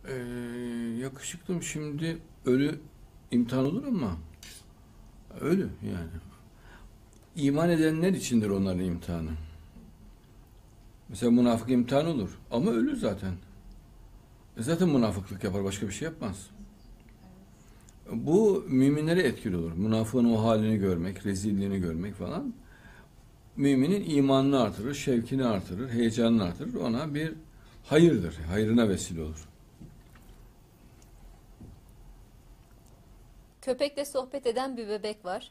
Ee, Yakışıklım, şimdi ölü imtihan olur ama ölü yani. İman edenler içindir onların imtihanı. Mesela münafık imtihan olur ama ölü zaten. Zaten münafıklık yapar, başka bir şey yapmaz. Bu müminlere etkili olur. Münafığın o halini görmek, rezilliğini görmek falan. Müminin imanını artırır, şevkini artırır, heyecanını artırır. Ona bir hayırdır, hayrına vesile olur. Köpekle sohbet eden bir bebek var.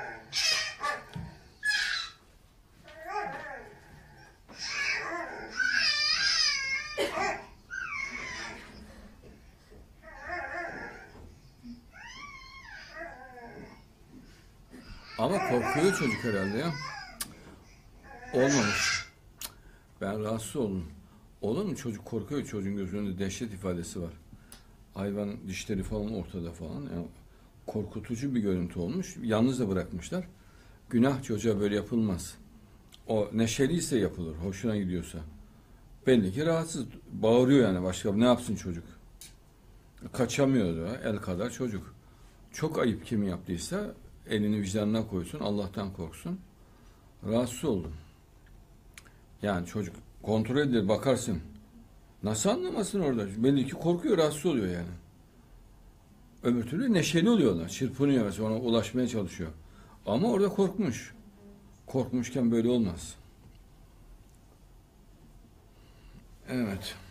Ama korkuyor çocuk herhalde ya. Olmamış. Ben rahatsız oldum. Olur mu? Çocuk korkuyor. Çocuğun gözünde dehşet ifadesi var. Hayvan dişleri falan ortada falan. Yani korkutucu bir görüntü olmuş. Yalnız da bırakmışlar. Günah, çocuğa böyle yapılmaz. O neşeliyse yapılır. Hoşuna gidiyorsa. Belli ki rahatsız. Bağırıyor yani. Başka ne yapsın çocuk? Kaçamıyor da. El kadar çocuk. Çok ayıp kim yaptıysa elini vicdanına koysun. Allah'tan korksun. Rahatsız oldum. Yani çocuk kontrol edilir, bakarsın. Nasıl anlamasın orada? Belli ki korkuyor, rahatsız oluyor yani. Öbür türlü neşeli oluyorlar. Çırpınıyor mesela, ona ulaşmaya çalışıyor. Ama orada korkmuş. Korkmuşken böyle olmaz. Evet.